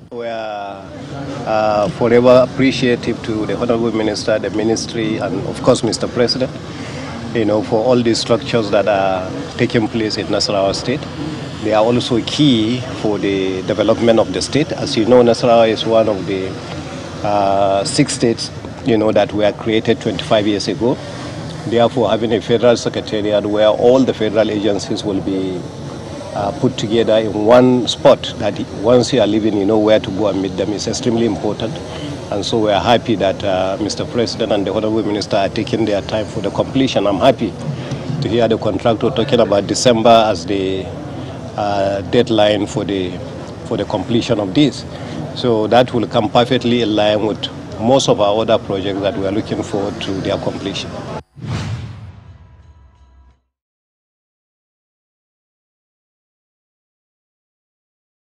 We are forever appreciative to the Honorable Minister, the Ministry, and of course, Mr. President, for all the structures that are taking place in Nasarawa State. They are also key for the development of the state. As you know, Nasarawa is one of the 6 states, that were created 25 years ago. Therefore, having a federal secretariat where all the federal agencies will be put together in one spot, that once you are leaving, you know where to go and meet them, is extremely important. And so we are happy that Mr. President and the Honorable Minister are taking their time for the completion. I'm happy to hear the contractor talking about December as the deadline for the completion of this. So that will come perfectly in line with most of our other projects that we are looking forward to their completion.